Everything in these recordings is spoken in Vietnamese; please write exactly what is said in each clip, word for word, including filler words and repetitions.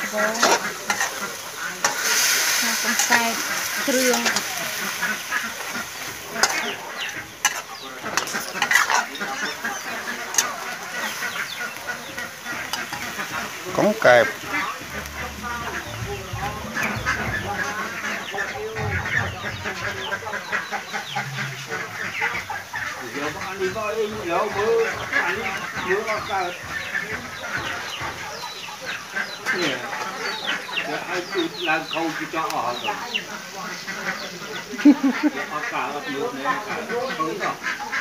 bông con cay trương cống kẹp làm khâu cho họ rồi. Họ cả ở nước này cả không đó.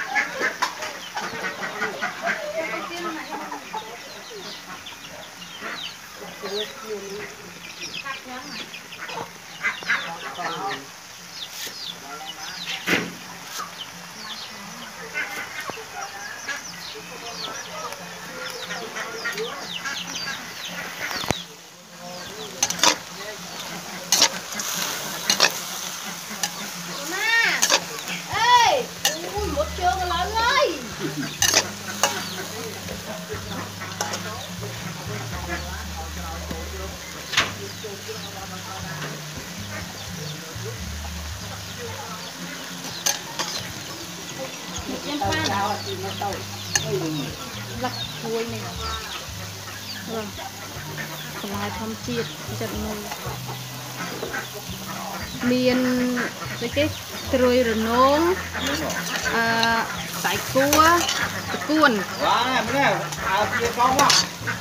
lắc chuối này vâng còn hai thăm chiết chặt nồi miên cái cái trôi rồi nướng à, sải cua cuốn Wow, cái này à kia con quá.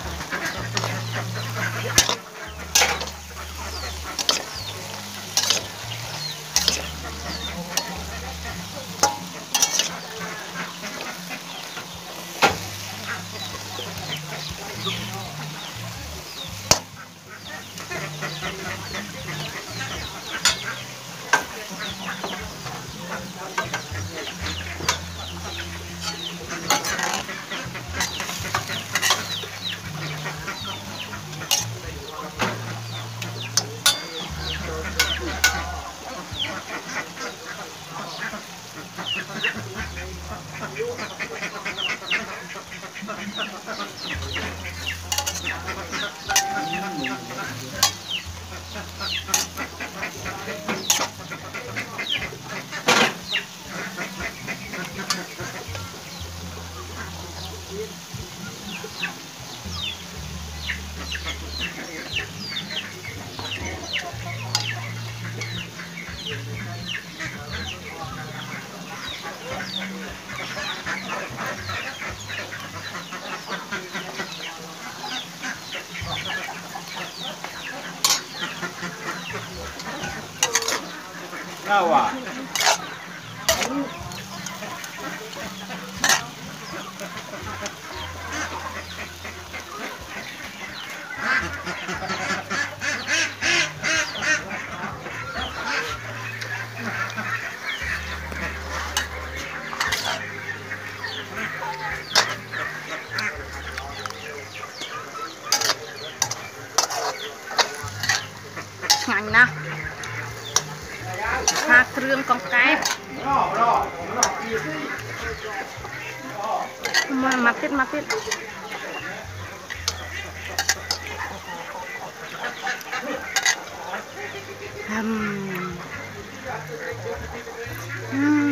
Nào à? ngành nè pha trương con cái mà mặt tiết mặt tiết um. Um.